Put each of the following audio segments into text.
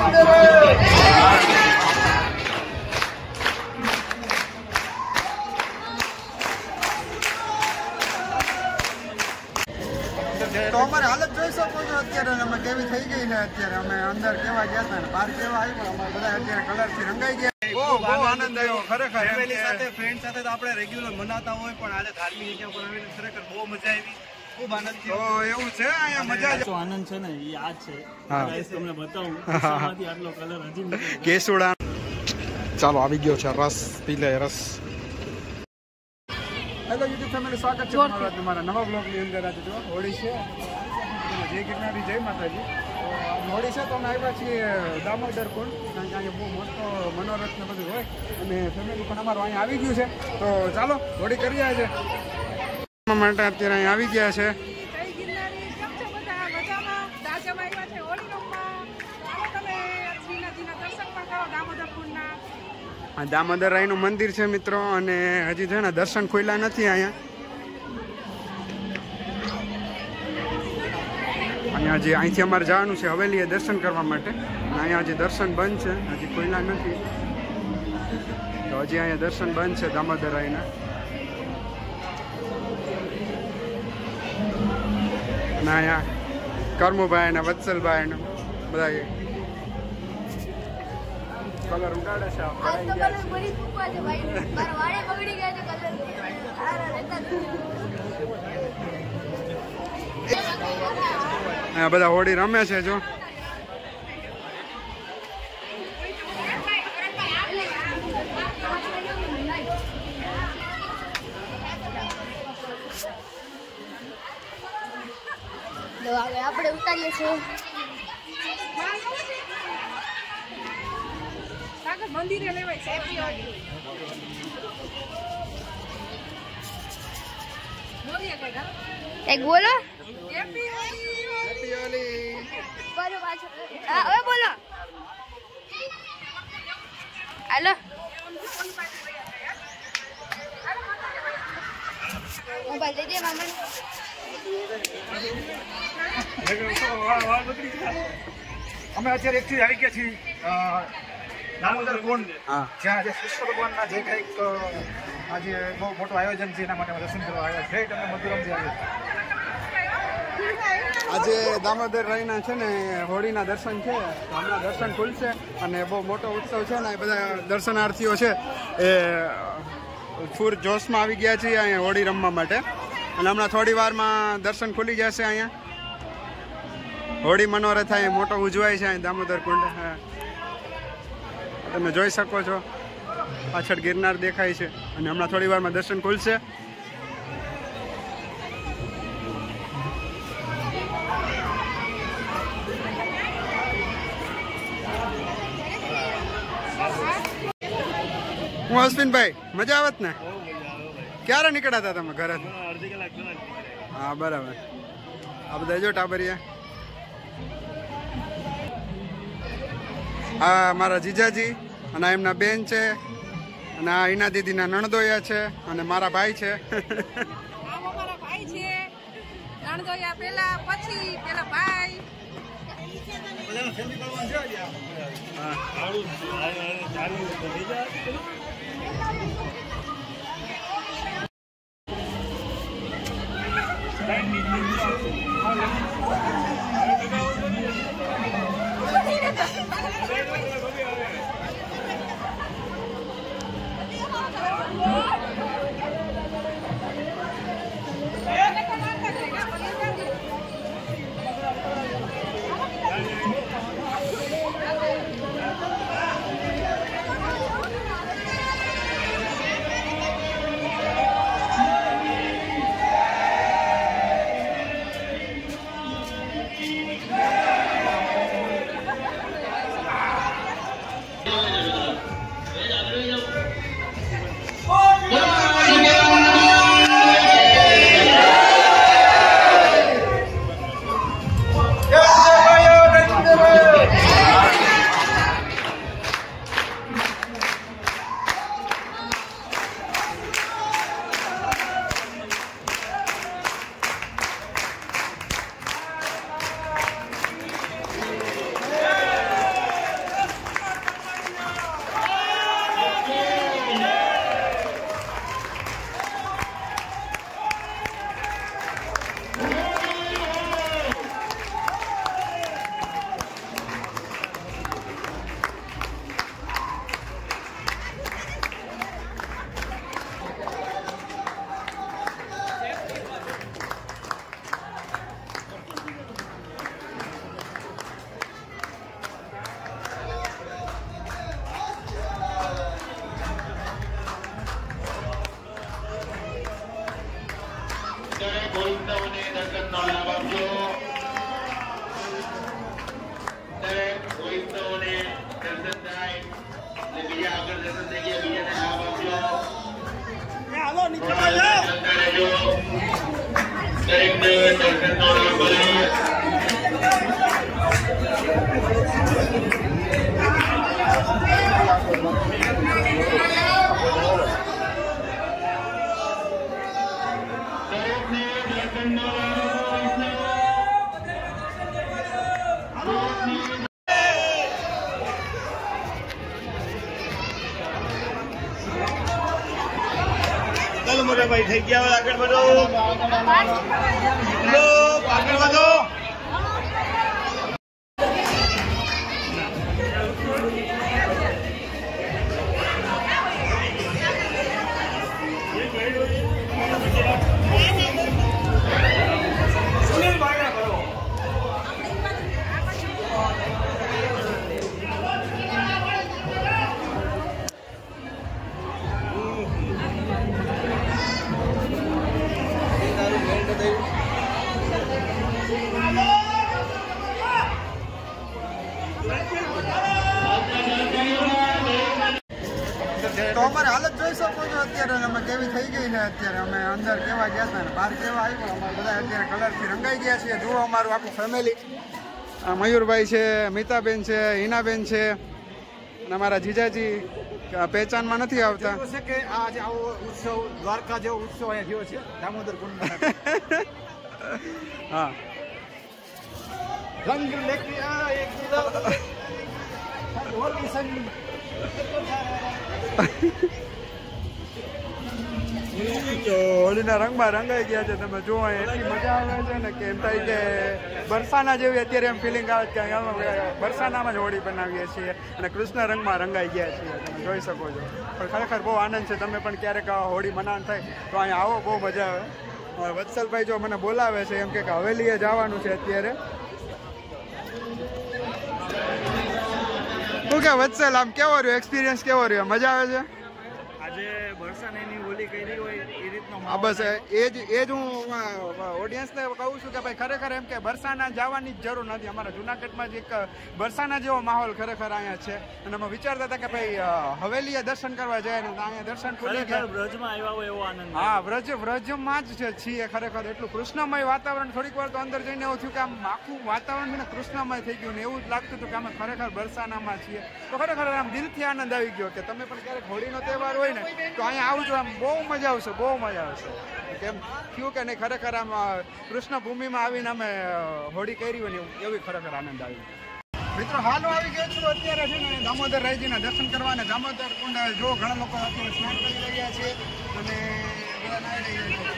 તો અમારી હાલત જોઈ શકો છો અત્યારે અમે કેવી થઈ ગઈ છે અત્યારે અમે અંદર કેવા ગયા હતા ને બહાર કેવા આવી પણ અમારે બધા અત્યારે કલરથી રંગાઈ ગયા બહુ આનંદ આવ્યો ખરેખર ફેમિલી સાથે ફ્રેન્ડ સાથે તો આપણે રેગ્યુલર મનાતા હોય પણ આજે ધાર્મિક જગ્યા પર આવીને ખરેખર બહુ મજા આવી ખૂબ આનંદ થયો એવું છે અહીંયા મજા જો આનંદ છે ને એ આ છે ગાઈસ તમને બતાવું આમાંથી આટલો કલર હજી કેસુડા ચાલો આવી ગયો છે રસ પી લે રસ હેલો યુટ્યુબ ફેમિલી સ્વાગત છે તમારા નવા બ્લોગની અંદર આજે જો હોળી છે જય ગિરનારી જય માતાજી હોળી છે તો અમે આવ્યા છીએ દામોદર કુંડ કારણ કે અહીંયા બહુ મોટો મનોરથ ને બધું હોય અને ફેમિલી પણ અમારું અહીંયા આવી ગયું છે તો ચાલો હોળી કરી આજે માટે અત્યારે અહીંયા આવી ગયા છે દામોદર રાયનું મંદિર છે મિત્રો અને હજી છે ને દર્શન ખુલ્લા નથી અહીંયા હજી અહીંથી અમારે જવાનું છે હવેલીએ દર્શન કરવા માટે અહીંયા હજી દર્શન બંધ છે હજી ખુલ્લા નથી તો હજી અહીંયા દર્શન બંધ છે દામોદર રાયના અને અહીંયા કર્મુભાઈ ને વત્સલભાઈ ને બધા કલર ઉડાડે છે બધા હોળી રમે છે જો આપણે ઉતારીએ છીએ મંદિરે લેવાય એક બોલો બોલો હાલો મોબાઈલ લઈ દે મામા અમે અત્યારે એકથી આવી ગયા છીએ દામોદર કુંડ જ્યાં કૃષ્ણ ભગવાનના જે કંઈક આજે બહુ મોટું આયોજન છે એના માટે દર્શન કરવા આવ્યા છે તમે મધુરમથી આવ્યા આજે દામોદર રાયના છે ને હોળીના દર્શન છે તો હમણાં દર્શન ખુલશે અને બહુ મોટો ઉત્સવ છે ને એ બધા દર્શનાર્થીઓ છે એ ફૂર જોશમાં આવી ગયા છીએ અહીંયા હોળી રમવા માટે અને હમણાં થોડી વારમાં દર્શન ખુલી જશે અહીંયા હોળી મનોરથ અહીંયા મોટો ઉજવાય છે અહીંયા દામોદર કુંડ તમે જોઈ શકો છો પાછળ ગિરનાર દેખાય છે અને હમણાં થોડી વારમાં દર્શન ખુલશે હું અશ્વિનભાઈ મજા આવત ને ક્યારે નીકળ્યા હતા તમે ઘરે હા બરાબર આ બધા જો ટાબરિયા આ મારા જીજાજી અને એમના બેન છે અને આ ઈના દીદીના નણદોયા છે અને મારા ભાઈ છે ચાલો મોટા ભાઈ થઈ ગયા, આગળ વધો, આગળ વધો. તો અમારી હાલત જોઈ શકો છો અત્યારે અમે કેવી થઈ ગઈ છે. અત્યારે અમે અંદર કેવા ગયા હતા ને બહાર કેવા આવ્યા, અમારે બધા અત્યારે કલરથી રંગાઈ ગયા છીએ. જુઓ અમારું આખું ફેમિલી, મયુરભાઈ છે, મિતાબેન છે, હિનાબેન છે અને અમારા જીજાજી પહેચાનમાં નથી આવતા. છે કે આજે આવો ઉત્સવ દ્વારકા જેવો ઉત્સવ અહીંયા થયો છે દામોદર કુંડમાં. હા, રંગ લેકે આ એક હોલી સંગ. તો હોળીના રંગમાં રંગાઈ ગયા છે. તમે જુઓ એટલી મજા આવે છે ને કે એમ થાય કે બરસાના જેવી અત્યારે એમ ફિલિંગ આવે કે અહીંયા બરસાનામાં જ હોળી બનાવીએ છીએ અને કૃષ્ણ રંગમાં રંગાઈ ગયા છીએ. તમે જોઈ શકો છો. પણ ખરેખર બહુ આનંદ છે. તમે પણ ક્યારેક હોળી મનાવવાનું થાય તો અહીંયા આવો, બહુ મજા આવે. વત્સલભાઈ જો મને બોલાવે છે એમ કે હવેલીએ જવાનું છે અત્યારે. શું કે વત્સલ, આમ કેવો રહ્યો એક્સપિરિયન્સ, કેવો રહ્યો? મજા આવે છે? આજે બરસાની હોલી કરી હોય એ રીતનો હા, બસ એ જ હું ઓડિયન્સને કહું છું કે ભાઈ ખરેખર એમ કે બરસાના જવાની જ જરૂર નથી. અમારા જુનાગઢમાં જ એક બરસાના જેવો માહોલ ખરેખર અહીંયા છે અને અમે વિચારતા હતા કે ભાઈ હવેલીએ દર્શન કરવા જાય ને અહીંયા દર્શન કરી ગયા. વ્રજમાં આવ્યા હોય એવો આનંદ. હા, વ્રજમાં જ છીએ ખરેખર. એટલું કૃષ્ણમય વાતાવરણ. થોડીક વાર તો અંદર જઈને એવું થયું કે આમ આખું વાતાવરણ છે ને કૃષ્ણમય થઈ ગયું ને એવું જ લાગતું હતું કે અમે ખરેખર બરસાનામાં છીએ. તો ખરેખર આમ દિલથી આનંદ આવી ગયો કે તમે પણ ક્યારેક હોળીનો તહેવાર હોય ને તો અહીંયા આવજો, આમ બહુ મજા આવશે, બહુ મજા આવશે. કેમ થયું કે નહીં, ખરેખર આમ કૃષ્ણ ભૂમિમાં આવીને અમે હોળી કરી હોય ને એવી ખરેખર આનંદ આવી. મિત્રો, હાલ હું આવી ગયો છું અત્યારે છે ને દામોદર રાયજીના દર્શન કરવા. અને દામોદર કુંડ જો ઘણા લોકો અત્યારે સ્નાન કરી રહ્યા છે અને બધા નાહી રહ્યા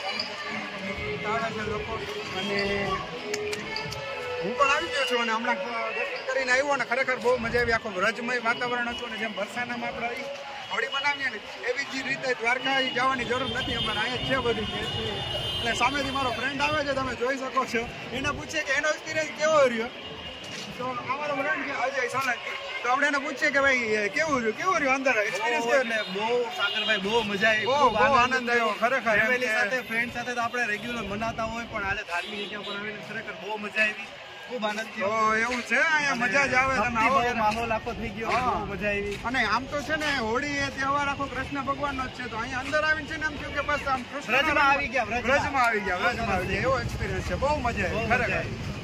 છે લોકો. અને હું પણ આવી ગયો છું અને હમણાં દર્શન કરીને આવ્યો ને ખરેખર બહુ મજા આવી. આખું વ્રજમય વાતાવરણ હતું અને જેમ બરસાનામાં આપણે હોળી બનાવીએ ને એવી જ રીતે દ્વારકા જવાની જરૂર નથી. અમારે અહીંયા છે બધું છે. એટલે સામેથી મારો ફ્રેન્ડ આવે છે, તમે જોઈ શકો છો. એને પૂછીએ કે એનો એક્સપિરિયન્સ કેવો રહ્યો. તો અમારો ફ્રેન્ડ છે અજય સોલંકી. તો આપણે એને પૂછીએ કે ભાઈ કેવું રહ્યું અંદર એક્સપિરિયન્સ કેવો? એટલે બહુ સાગરભાઈ બહુ મજા આવી, બહુ આનંદ આવ્યો ખરેખર. ફેમિલી સાથે ફ્રેન્ડ સાથે તો આપણે રેગ્યુલર મનાતા હોય પણ આજે ધાર્મિક જગ્યા પર આવીને ખરેખર બહુ મજા આવી, ખૂબ આનંદ થયો. તો એવું છે, અહીંયા મજા જ આવે. તમે આવો, માહોલ આખો થઈ ગયો, બહુ મજા આવી. અને આમ તો છે ને હોળી એ તહેવાર આખો કૃષ્ણ ભગવાનનો જ છે. તો અહીંયા અંદર આવીને છે ને આમ થયું કે બસ આમ વ્રજમાં આવી ગયા, વ્રજમાં આવી ગયા એવો એક્સપિરિયન્સ છે. બહુ મજા આવી ખરેખર.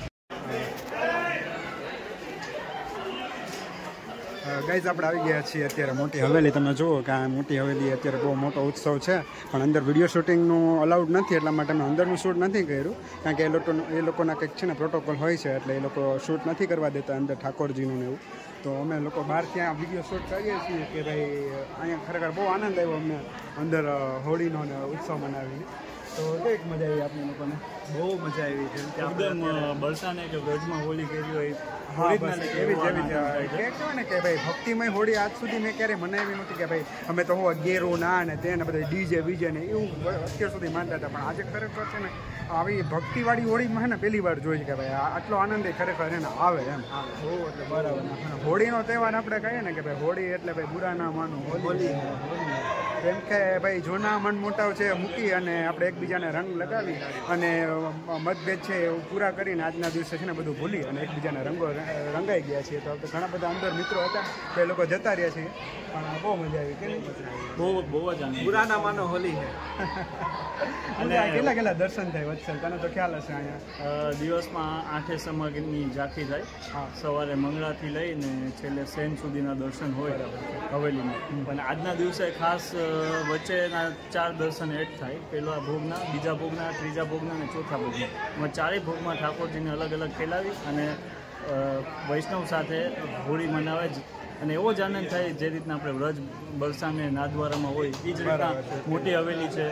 ગાઈઝ, આપણે આવી ગયા છીએ અત્યારે મોટી હવેલી. તમે જુઓ કે આ મોટી હવેલી અત્યારે બહુ મોટો ઉત્સવ છે પણ અંદર વિડીયો શૂટિંગનું અલાઉડ નથી. એટલા માટે અમે અંદરનું શૂટ નથી કર્યું કારણ કે એ લોકોના કંઈક છે ને પ્રોટોકોલ હોય છે એટલે એ લોકો શૂટ નથી કરવા દેતા અંદર ઠાકોરજીનું ને એવું. તો અમે લોકો બહાર ત્યાં વિડીયો શૂટ કરીએ છીએ કે ભાઈ અહીંયા ખરેખર બહુ આનંદ આવ્યો અમને અંદર હોળીનો ને ઉત્સવ મનાવીને. તો કંઈક મજા આવી આપણે લોકોને, બહુ મજા આવી. જેમ કે એકદમ બરસાને કે વ્રજમાં હોળી કરી હોય. હા, બસ એવી કહેવાય ને કે ભાઈ ભક્તિમય હોળી આજ સુધી મેં ક્યારેય મનાવી નથી કે ભાઈ અમે તો હું ગેરો ના ને તેને બધા ડીજે બીજે ને એવું અત્યાર સુધી માનતા હતા. પણ આજે ખરેખર છે ને આવી ભક્તિવાળી હોળીમાં છે ને પહેલી વાર જોઈ કે ભાઈ આટલો આનંદ ખરેખર એને આવે એમ. બહુ એટલે બરાબર. હોળીનો તહેવાર આપણે કહીએ ને કે ભાઈ હોળી એટલે ભાઈ બુરા ના માનું હોળી. કેમ કે ભાઈ જૂના મન મોટાવ છે મૂકી અને આપણે એકબીજાને રંગ લગાવી અને મતભેદ છે એવું પૂરા કરીને આજના દિવસે છે ને બધું ભૂલી અને એકબીજાને રંગાઈ ગયા છીએ. તો ઘણા બધા અંદર મિત્રો હતા તો એ લોકો જતા રહ્યા છીએ પણ બહુ મજા આવી. કેવી બહુ જ બુરા ના માનો હોલી છે. અને કેટલા દર્શન થાય છે તને તો ખ્યાલ હશે અહીંયા દિવસમાં 8 સમાગમની ઝાંખી થાય. સવારે મંગળાથી લઈને છેલ્લે સેન સુધીના દર્શન હોય હવેલીમાં. પણ આજના દિવસે ખાસ વચ્ચેના 4 દર્શન એડ થાય. પહેલા ભોગના, બીજા ભોગના, ત્રીજા ભોગના અને ચોથા ભોગના. એમાં 4 ભોગમાં ઠાકોરજીને અલગ અલગ ખેલાવી અને વૈષ્ણવ સાથે હોળી મનાવે જ. અને એવો જ આનંદ થાય જે રીતના આપણે વ્રજ બરસાને નાદવારામાં હોય એ જ રીતના મોટી હવેલી છે.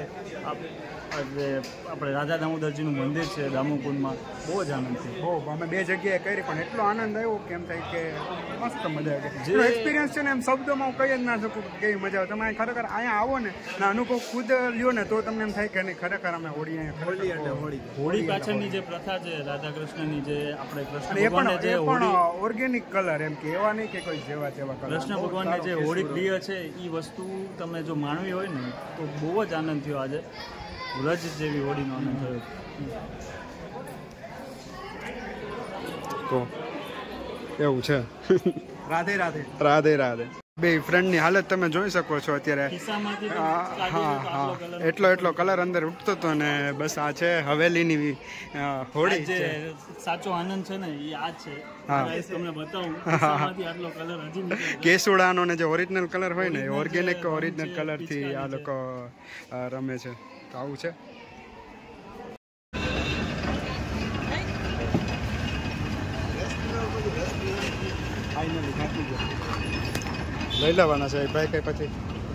આપણે રાધા દામોદરજીનું મંદિર છે દામોકુંડમાં. બહુ જ આનંદ છે. બહુ અમે 2 જગ્યાએ કરી પણ એટલો આનંદ આવ્યો કેમ થાય કે મસ્ત મજા આવી. જે એક્સપિરિયન્સ છે ને એમ શબ્દોમાં હું કહી જ ના શકું કે કેવી મજા આવે. તમે ખરેખર અહીંયા આવો ને અનુભવ ખુદ લ્યો ને તો તમને એમ થાય કે નહીં ખરેખર અમે હોળી હોળી પાછળની જે પ્રથા છે રાધા કૃષ્ણની, જે આપણે કૃષ્ણ એ ભગવાનને જે પણ ઓર્ગેનિક કલર એમ કે એવા નહીં કે કોઈ જેવા તેવા કલર. કૃષ્ણ ભગવાનને જે હોળી પ્રિય છે એ વસ્તુ તમે જો માણવી હોય ને તો બહુ જ આનંદ થયો. આજે વ્રજ જેવી હોળીનો આનંદ થયો. તો એવું છે. રાધે રાધે. રાધે રાધે. બે ફ્રેન્ડની હાલત તમે જોઈ શકો છો અત્યારે. ખિસ્સામાંથી એટલો કલર અંદર ઉઠતો હતો ને બસ આ છે હવેલીની હોળી જે છે. સાચો આનંદ છે ને એ આ છે. તમને બતાવું ખિસ્સામાંથી આટલો કલર હજી નીકળે. કેસુડાનો ને જે ઓરિજિનલ કલર હોય ને એ ઓર્ગેનિક ઓરિજિનલ કલર થી આ લોકો રમે છે. તો આવું છે. લઈ લેવાના છે ભાઈ કઈ પછી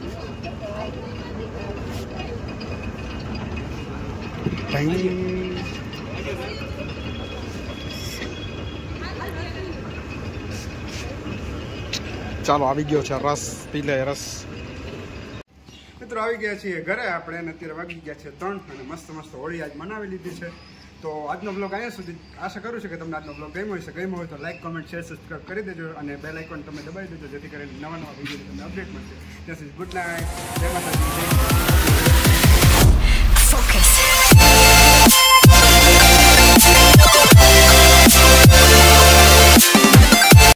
ચાલો આવી ગયો છે રસ. પી લે રસ. મિત્રો આવી ગયા છીએ ઘરે આપણે અને અત્યારે વાગી ગયા છે 3 અને મસ્ત હોળી આજ મનાવી લીધી છે. તો આજનો બ્લોગ અહીંયા સુધી. આશા કરું છું કે તમને આજનો બ્લોગ ગમ્યો હશે. ગમ્યો હોય તો લાઈક, કોમેન્ટ, શેર, સબસ્ક્રાઈબ કરી દેજો અને બેલ આઇકોન તમે દબાવી દેજો જેથી કરીને નવા વિડીયો તમને અપડેટ મળશે. ત્યાં સુધી ગુડ નાઇટ. જય માતાજી.